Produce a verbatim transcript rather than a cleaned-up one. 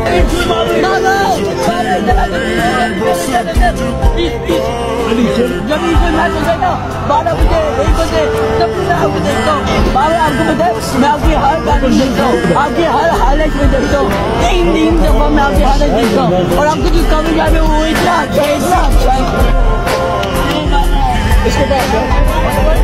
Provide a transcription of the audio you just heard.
जब इसे मैच हो जाएगा बारह बजे एक बजे तब मैं आपको देखता हूँ। बारह आपको पता है मैं आपकी हर गाड़ी देखता हूँ, आपकी हर हाईलाइट में देखता हूँ। तीन तीन दफा मैं आपकी हाईलाइट देखता हूँ और आपको जो कमी जा रही है वो इतना अच्छा इतना अच्छा है। इसके बाद